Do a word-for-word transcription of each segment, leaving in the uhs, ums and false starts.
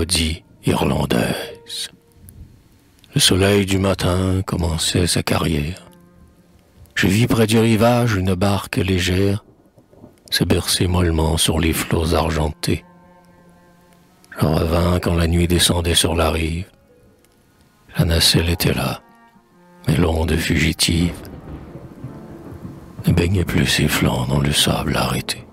mélodie irlandaise. Le soleil du matin commençait sa carrière. Je vis près du rivage une barque légère se bercer mollement sur les flots argentés. Je revins quand la nuit descendait sur la rive. La nacelle était là, mais l'onde fugitive ne baignait plus ses flancs dans le sable arrêté.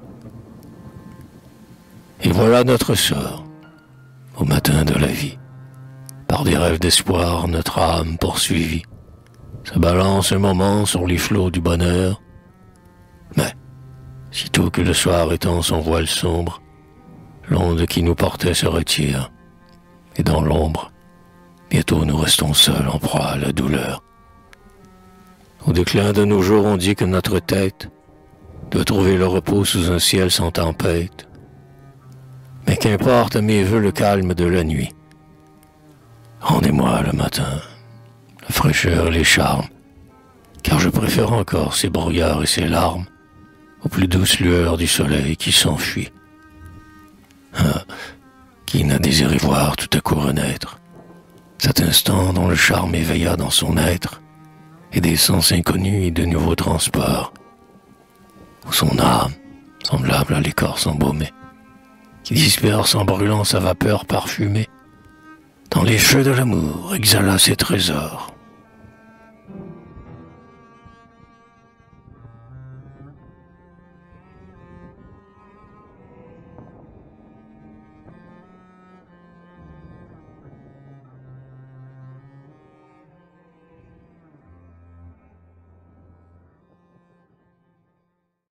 Et voilà notre sort, au matin de la vie. Par des rêves d'espoir, notre âme poursuivie se balance un moment sur les flots du bonheur. Mais, sitôt que le soir étend son voile sombre, l'onde qui nous portait se retire, et dans l'ombre, bientôt nous restons seuls en proie à la douleur. Au déclin de nos jours, on dit que notre tête doit trouver le repos sous un ciel sans tempête. Mais qu'importe à mes voeux le calme de la nuit. Rendez-moi le matin la fraîcheur et les charmes, car je préfère encore ces brouillards et ces larmes aux plus douces lueurs du soleil qui s'enfuit. Ah, qui n'a désiré voir tout à coup renaître cet instant dont le charme éveilla dans son être et des sens inconnus et de nouveaux transports, où son âme, semblable à l'écorce embaumée, qui disperse en brûlant sa vapeur parfumée, dans les feux de l'amour exhala ses trésors.